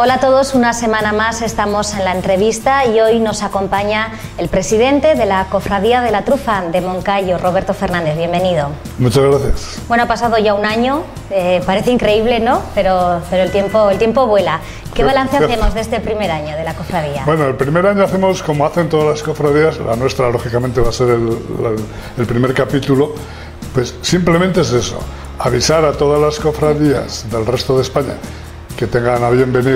Hola a todos, una semana más estamos en la entrevista y hoy nos acompaña el presidente de la Cofradía de la Trufa de Moncayo, Roberto Fernández. Bienvenido. Muchas gracias. Bueno, ha pasado ya un año, parece increíble, ¿no? Pero el tiempo vuela. ¿Qué balance hacemos de este primer año de la cofradía? Bueno, el primer año hacemos como hacen todas las cofradías, la nuestra lógicamente va a ser el primer capítulo, pues simplemente es eso, avisar a todas las cofradías del resto de España que tengan a bien venir,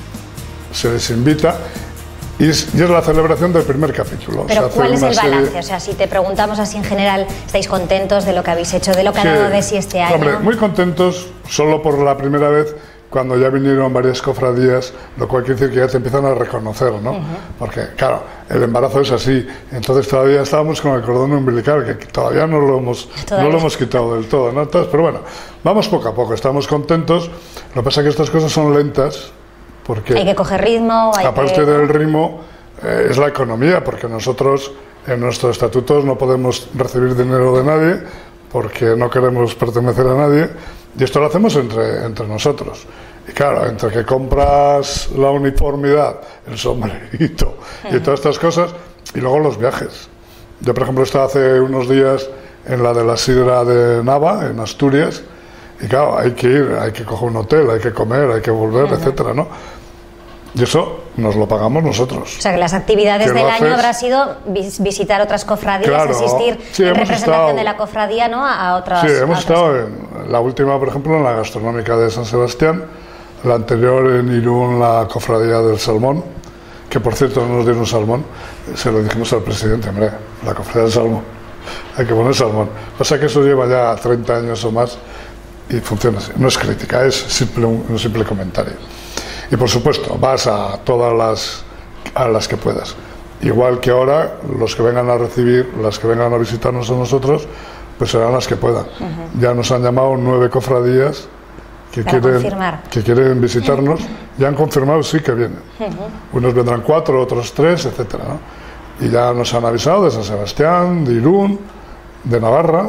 se les invita y es la celebración del primer capítulo. Pero ¿cuál es el balance? O sea, si te preguntamos así en general, ¿estáis contentos de lo que habéis hecho, de lo que ha dado de sí este año? Hombre, muy contentos, solo por la primera vez, cuando ya vinieron varias cofradías, lo cual quiere decir que ya te empiezan a reconocer, ¿no? Porque, claro, el embarazo es así, entonces todavía estábamos con el cordón umbilical, que todavía no lo hemos quitado del todo, ¿no? Entonces, pero bueno, vamos poco a poco, estamos contentos. Lo que pasa es que estas cosas son lentas, porque hay que coger ritmo, aparte del ritmo, es la economía, porque nosotros en nuestros estatutos no podemos recibir dinero de nadie, porque no queremos pertenecer a nadie, y esto lo hacemos entre nosotros. Y claro, entre que compras la uniformidad, el sombrerito y todas estas cosas, y luego los viajes. Yo, por ejemplo, estaba hace unos días en la de la Sidra de Nava, en Asturias, y claro, hay que ir, hay que coger un hotel, hay que comer, hay que volver, etcétera, ¿no? Y eso nos lo pagamos nosotros. O sea, que las actividades del año habrá sido visitar otras cofradías, claro, asistir en representación de la cofradía, ¿no? A otras. Sí, hemos estado en la última, por ejemplo, en la gastronómica de San Sebastián, la anterior en Irún, la cofradía del salmón, que por cierto no nos dieron salmón, se lo dijimos al presidente, hombre, la cofradía del salmón, hay que poner salmón. Pasa que eso lleva ya 30 años o más y funciona así. No es crítica, es un simple comentario. Y por supuesto, vas a todas las que puedas. Igual que ahora, los que vengan a recibir, las que vengan a visitarnos a nosotros, pues serán las que puedan. Ya nos han llamado 9 cofradías que quieren visitarnos. Ya han confirmado sí que vienen. Unos vendrán 4, otros 3, etcétera, ¿no? Y ya nos han avisado de San Sebastián, de Irún, de Navarra,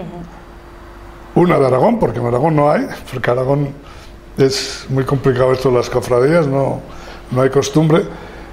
una de Aragón, porque en Aragón no hay, porque Aragón es muy complicado esto de las cofradías, no hay costumbre,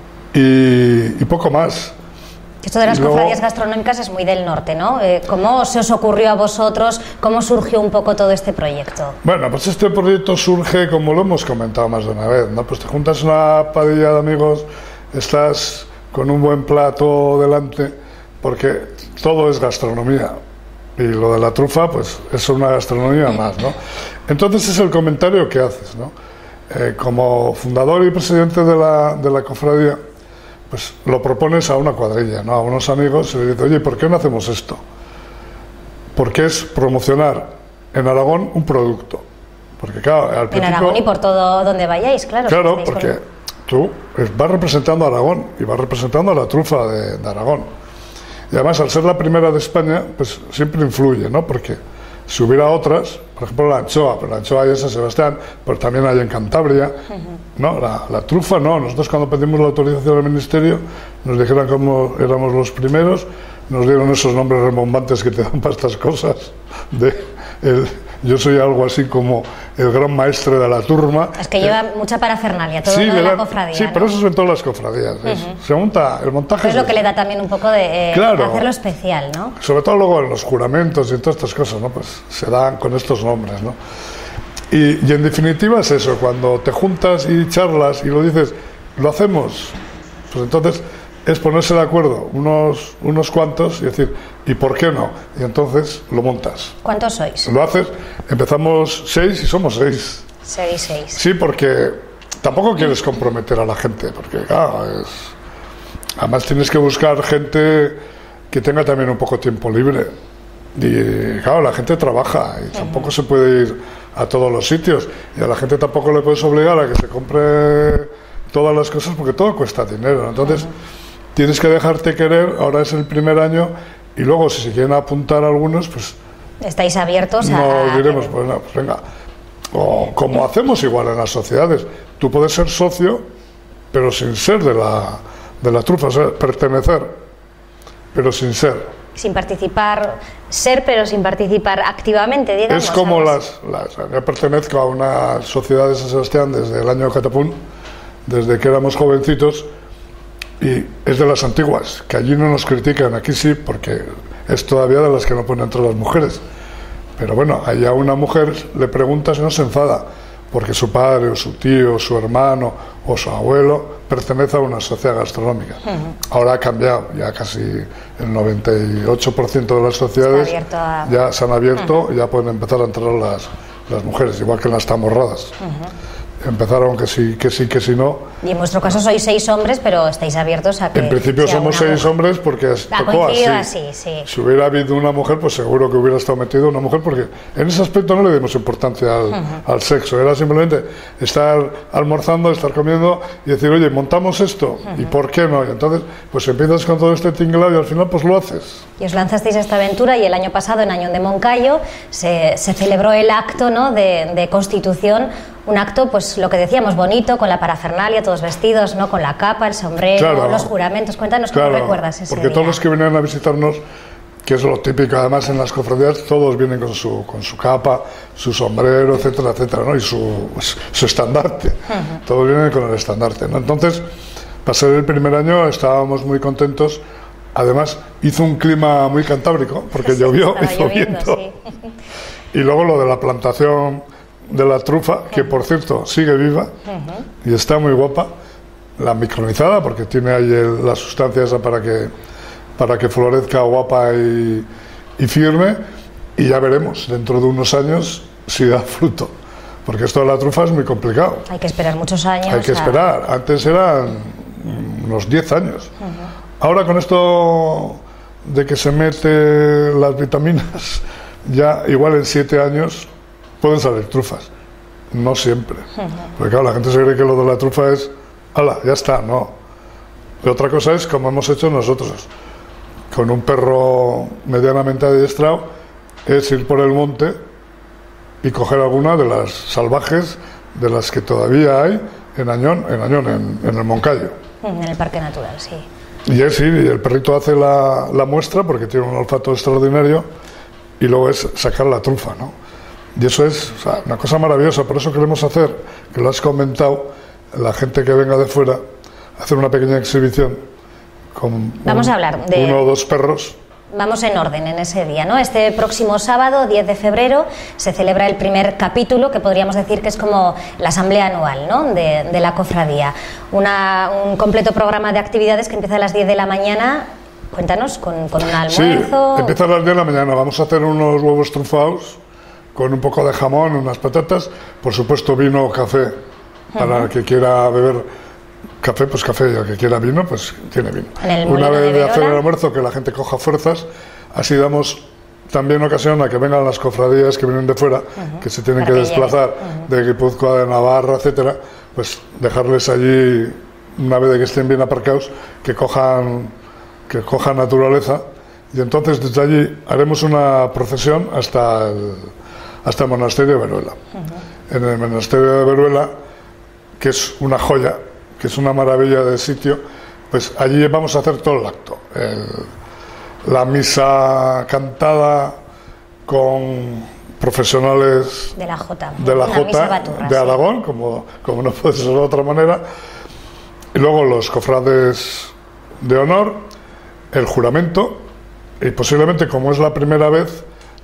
y poco más. Esto de las cofradías gastronómicas es muy del norte, ¿no? ¿Cómo se os ocurrió a vosotros? ¿Cómo surgió un poco todo este proyecto? Bueno, pues este proyecto surge, como lo hemos comentado más de una vez, ¿no? Pues te juntas una padilla de amigos, estás con un buen plato delante, porque todo es gastronomía. Y lo de la trufa, pues es una gastronomía más, ¿no? Entonces es el comentario que haces, ¿no? Como fundador y presidente de la cofradía, pues lo propones a una cuadrilla, ¿no? A unos amigos, y le dices, oye, ¿por qué no hacemos esto? Porque es promocionar en Aragón un producto. Porque claro, al principio, en Aragón y por todo donde vayáis, claro. Claro, porque tú vas representando a Aragón y vas representando a la trufa de Aragón. Y además, al ser la primera de España, pues siempre influye, ¿no? Porque si hubiera otras, por ejemplo la anchoa, pero la anchoa hay en San Sebastián, pero también hay en Cantabria, ¿no? La trufa no. Nosotros cuando pedimos la autorización al Ministerio, nos dijeron cómo éramos los primeros, nos dieron esos nombres rebombantes que te dan para estas cosas, yo soy algo así como el gran maestre de la turma. Es que lleva mucha parafernalia, todo lo de la cofradía. Sí, ¿no? pero eso es en todas las cofradías. Se monta, el montaje es lo que le da también un poco de hacerlo especial, ¿no? Sobre todo luego en los juramentos y en todas estas cosas, ¿no? Pues se dan con estos nombres, ¿no? Y en definitiva es eso, cuando te juntas y charlas y lo dices, lo hacemos, pues entonces es ponerse de acuerdo unos cuantos y decir, ¿y por qué no? Y entonces lo montas. ¿Cuántos sois? Lo haces, empezamos 6 y somos 6. 6. Sí, porque tampoco quieres comprometer a la gente, porque claro, además tienes que buscar gente que tenga también un poco tiempo libre. Y claro, la gente trabaja y tampoco se puede ir a todos los sitios. Y a la gente tampoco le puedes obligar a que se compre todas las cosas porque todo cuesta dinero. Entonces tienes que dejarte querer, ahora es el primer año, y luego si se quieren apuntar algunos, pues estáis abiertos a... Nos diremos, pues venga, o como hacemos igual en las sociedades, tú puedes ser socio, pero sin ser de la trufa, o sea, pertenecer, pero sin ser. Sin participar, ser, pero sin participar activamente, digamos. Es como yo pertenezco a una sociedad de San Sebastián desde el año Catapún, desde que éramos jovencitos, y es de las antiguas, que allí no nos critican, aquí sí, porque es todavía de las que no pueden entrar las mujeres. Pero bueno, allá una mujer le pregunta si no se enfada, porque su padre o su tío o su hermano o su abuelo pertenece a una sociedad gastronómica. Ahora ha cambiado, ya casi el 98% de las sociedades ya se han abierto y ya pueden empezar a entrar las mujeres, igual que en las tamborradas. Empezaron que sí, que no. Y en vuestro caso sois 6 hombres, pero estáis abiertos a que... En principio somos 6 hombres porque tocó así. Sí. Si hubiera habido una mujer, pues seguro que hubiera estado metido una mujer, porque en ese aspecto no le dimos importancia al sexo. Era simplemente estar almorzando, estar comiendo y decir, oye, montamos esto, ¿y por qué no? Y entonces, pues empiezas con todo este tinglado y al final pues lo haces. Y os lanzasteis a esta aventura, y el año pasado, en Añón de Moncayo, se celebró el acto, ¿no?, de constitución. Un acto, pues lo que decíamos, bonito, con la parafernalia, todos vestidos, ¿no?, con la capa, el sombrero, claro, los juramentos. Cuéntanos cómo recuerdas ese porque día. Todos los que vienen a visitarnos, que es lo típico, además en las cofradías, todos vienen con su capa, su sombrero, etcétera, etcétera, ¿no?, y su estandarte. Todos vienen con el estandarte, ¿no? Entonces, para ser el primer año estábamos muy contentos. Además, hizo un clima muy cantábrico, porque llovió, hizo viento. Sí. Y luego lo de la plantación de la trufa, que por cierto sigue viva y está muy guapa, la micronizada, porque tiene ahí la sustancia esa para que florezca guapa y firme, y ya veremos dentro de unos años si da fruto, porque esto de la trufa es muy complicado. Hay que esperar muchos años. Hay que esperar, antes eran unos 10 años. Ahora con esto de que se mete las vitaminas, ya igual en 7 años pueden salir trufas. No siempre. Porque claro, la gente se cree que lo de la trufa es, ¡hala, ya está! No. Y otra cosa es como hemos hecho nosotros. Con un perro medianamente adiestrado, es ir por el monte y coger alguna de las salvajes, de las que todavía hay en Añón, en el Moncayo. En el Parque Natural, sí. Y es ir, y el perrito hace la muestra, porque tiene un olfato extraordinario, y luego es sacar la trufa, ¿no? Y eso es, o sea, una cosa maravillosa. Por eso queremos hacer, que lo has comentado, la gente que venga de fuera, hacer una pequeña exhibición con a hablar de 1 o 2 perros. Vamos en orden en ese día, ¿no? Este próximo sábado, 10 de febrero, se celebra el primer capítulo, que podríamos decir que es como la asamblea anual, ¿no?, de la cofradía. Un completo programa de actividades que empieza a las 10 de la mañana. Cuéntanos, con un almuerzo. Sí, empieza a las 10 de la mañana. Vamos a hacer unos huevos trufados con un poco de jamón, unas patatas, por supuesto vino o café, para el que quiera beber café, pues café, y el que quiera vino, pues tiene vino. Una vez de hacer el almuerzo, que la gente coja fuerzas, así damos también ocasión a que vengan las cofradías que vienen de fuera, que se tienen que desplazar de Guipúzcoa, de Navarra, etcétera, pues dejarles allí, una vez de que estén bien aparcados, que cojan naturaleza, y entonces desde allí haremos una procesión hasta el monasterio de Veruela. En el monasterio de Veruela, que es una joya, que es una maravilla de sitio, pues allí vamos a hacer todo el acto. La misa cantada con profesionales de la Jota, de Aragón, como no puede ser de otra manera, y luego los cofrades de honor, el juramento, y posiblemente, como es la primera vez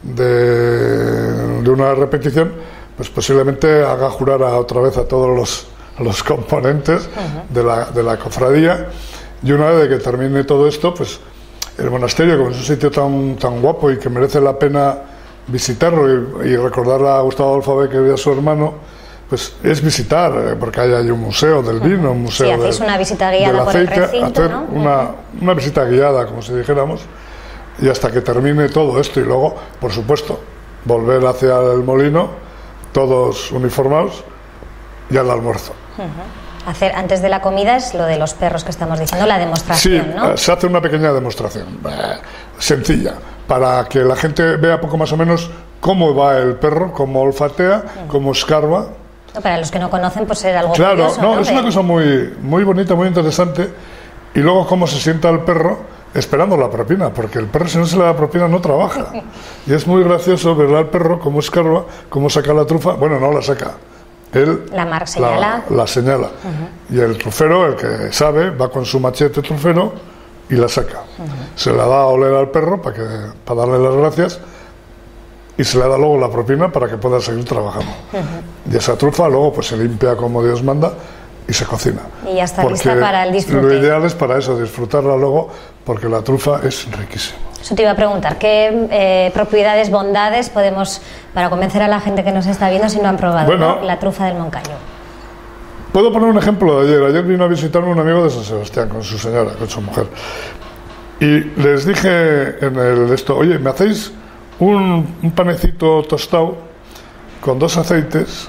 de una repetición, pues posiblemente haga jurar otra vez a todos los componentes de la cofradía, y una vez de que termine todo esto, pues el monasterio, como es un sitio tan guapo y que merece la pena visitarlo y recordar a Gustavo Adolfo Bécquer y a su hermano, pues es visitar, porque hay un museo del vino, un museo hacéis una visita guiada por el recinto, hacer, ¿no? una visita guiada, como si dijéramos, y hasta que termine todo esto, y luego, por supuesto, volver hacia el molino, todos uniformados, y al almuerzo. Hacer antes de la comida es lo de los perros que estamos diciendo, la demostración, sí, ¿no? Se hace una pequeña demostración, sencilla, para que la gente vea poco más o menos cómo va el perro, cómo olfatea, cómo escarba. Para los que no conocen, pues es algo claro, curioso, ¿no? Es una cosa muy bonita, muy interesante. Y luego cómo se sienta el perro esperando la propina, porque el perro, si no se le da propina, no trabaja. Y es muy gracioso ver al perro cómo escarba, cómo saca la trufa. Bueno, no la saca, él la señala. La señala. Y el trufero, el que sabe, va con su machete trufero y la saca. Se la da a oler al perro para darle las gracias, y se le da luego la propina para que pueda seguir trabajando. Y esa trufa luego pues se limpia como Dios manda y se cocina. Y ya está lista para el disfrute. Lo ideal es para eso, disfrutarla luego, porque la trufa es riquísima. Eso te iba a preguntar, ¿qué propiedades, bondades podemos, para convencer a la gente que nos está viendo si no han probado la trufa del Moncayo? Puedo poner un ejemplo de ayer. Ayer vino a visitarme un amigo de San Sebastián con su señora, con su mujer. Y les dije en esto, oye, ¿me hacéis un panecito tostado con 2 aceites,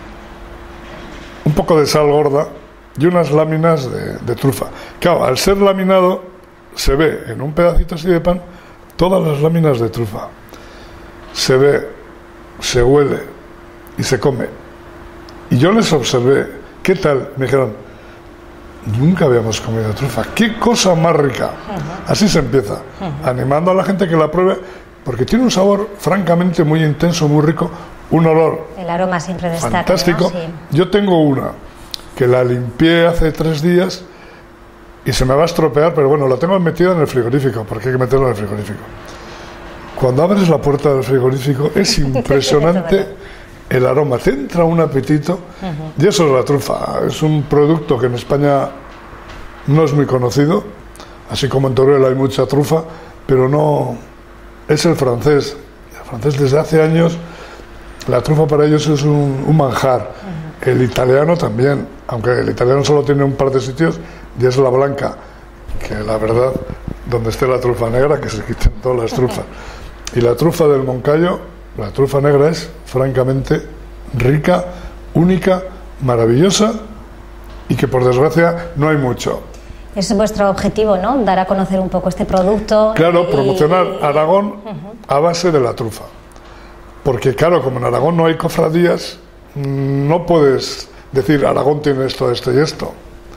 un poco de sal gorda y unas láminas de trufa? Claro, al ser laminado se ve en un pedacito así de pan todas las láminas de trufa. Se ve, se huele y se come. Y yo les observé, ¿qué tal? Me dijeron, nunca habíamos comido trufa, qué cosa más rica. Así se empieza, animando a la gente que la pruebe, porque tiene un sabor francamente muy intenso, muy rico, un olor, el aroma siempre destaca, fantástico, ¿no? Sí. Yo tengo una que la limpié hace 3 días y se me va a estropear, pero bueno, la tengo metida en el frigorífico, porque hay que meterla en el frigorífico. Cuando abres la puerta del frigorífico es impresionante el aroma, te entra un apetito. Y eso es la trufa, es un producto que en España no es muy conocido, así como en Teruel hay mucha trufa, pero no, es el francés desde hace años, la trufa para ellos es un manjar. El italiano también, aunque el italiano solo tiene un par de sitios, y es la blanca, que la verdad, donde esté la trufa negra, que se quiten todas las trufas. Y la trufa del Moncayo, la trufa negra, es francamente rica, única, maravillosa, y que por desgracia no hay mucho. Es vuestro objetivo, ¿no? Dar a conocer un poco este producto. Claro, promocionar Aragón a base de la trufa. Porque claro, como en Aragón no hay cofradías, no puedes decir Aragón tiene esto, esto y esto.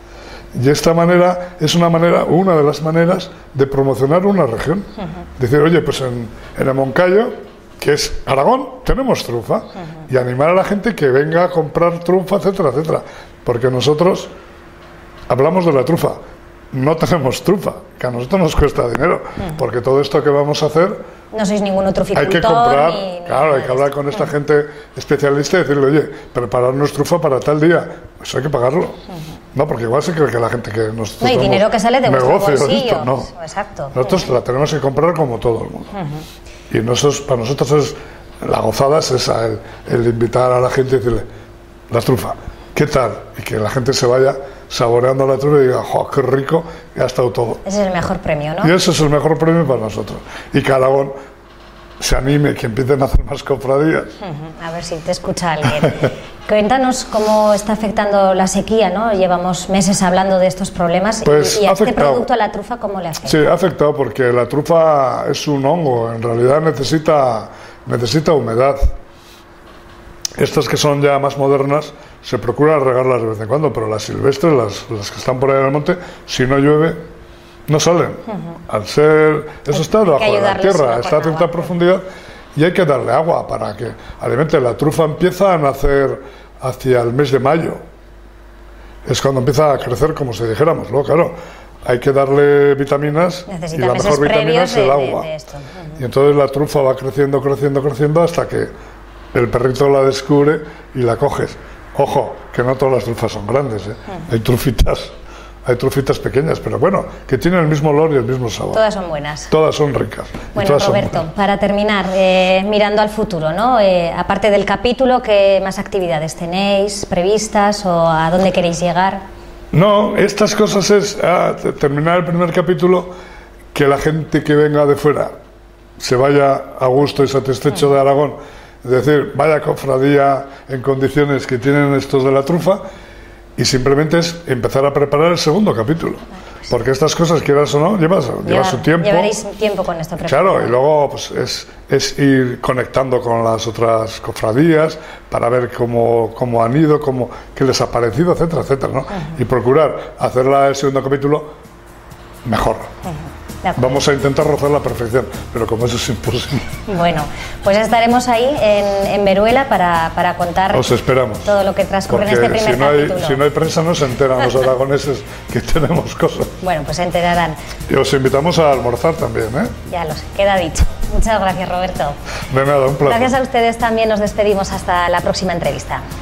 Y esta manera es una de las maneras de promocionar una región. Decir, oye, pues en el Moncayo, que es Aragón, tenemos trufa. Y animar a la gente que venga a comprar trufa, etcétera, etcétera. Porque nosotros hablamos de la trufa, no tenemos trufa, que a nosotros nos cuesta dinero. Porque todo esto que vamos a hacer, no sois ningún truficultor. Hay que comprar, claro, hay que hablar con esta gente especialista y decirle, oye, prepararnos trufa para tal día, pues hay que pagarlo. No, porque igual se cree que la gente que nos... No hay dinero que sale de vuestro bolsillo. No. Exacto. Nosotros la tenemos que comprar como todo el mundo. Y para nosotros es la gozada, es esa, el invitar a la gente y decirle, la trufa, ¿qué tal? Y que la gente se vaya saboreando la trufa y diga, ¡jo, qué rico! Y ha estado todo. Ese es el mejor premio, ¿no? Y ese es el mejor premio para nosotros. Y que Aragón se anime, que empiecen a hacer más cofradías. A ver si te escucha alguien. Cuéntanos cómo está afectando la sequía, ¿no? Llevamos meses hablando de estos problemas. Pues y a este producto, a la trufa, ¿cómo le afecta? Sí, ha afectado porque la trufa es un hongo, en realidad necesita humedad. Estas que son ya más modernas, se procura regarlas de vez en cuando, pero las silvestres, las que están por ahí en el monte, si no llueve, no salen. Al ser, eso está debajo de la tierra, está a cierta profundidad, y hay que darle agua para que alimente. La trufa empieza a nacer hacia el mes de mayo, es cuando empieza a crecer, como si dijéramos. Luego, claro, hay que darle vitaminas, y la mejor vitamina es el agua. Y entonces la trufa va creciendo hasta que el perrito la descubre y la coges. Ojo, que no todas las trufas son grandes, ¿eh? Hay trufitas pequeñas, pero bueno, que tienen el mismo olor y el mismo sabor. Todas son buenas. Todas son ricas. Bueno, Roberto, para terminar, mirando al futuro, ¿no? Aparte del capítulo, ¿qué más actividades tenéis previstas o a dónde queréis llegar? No, estas cosas es terminar el primer capítulo, que la gente que venga de fuera se vaya a gusto y satisfecho de Aragón. Es decir, vaya cofradía en condiciones que tienen estos de la trufa, y simplemente es empezar a preparar el segundo capítulo. Porque estas cosas, quieras o no, lleva su tiempo. Llevaréis tiempo con esto preparado. Claro, y luego pues, es ir conectando con las otras cofradías para ver cómo han ido, qué les ha parecido, etcétera, etcétera, ¿no? Y procurar hacer el segundo capítulo mejor. Vamos a intentar rozar la perfección, pero como eso es imposible. Bueno, pues estaremos ahí en Veruela para contar Os esperamos, todo lo que transcurre en este primer capítulo. Si no hay prensa no se enteran los aragoneses que tenemos cosas. Bueno, pues se enterarán. Y os invitamos a almorzar también, ¿eh? Ya lo sé, queda dicho. Muchas gracias, Roberto. De nada, un placer. Gracias a ustedes también, nos despedimos hasta la próxima entrevista.